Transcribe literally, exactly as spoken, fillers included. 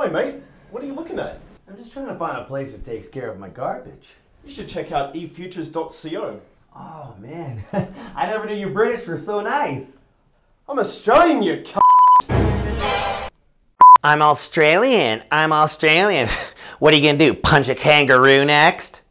Hi mate, what are you looking at? I'm just trying to find a place that takes care of my garbage. You should check out e futures dot co. Oh man, I never knew you British were so nice. I'm Australian, you c***. I'm Australian. I'm Australian. What are you gonna do? Punch a kangaroo next?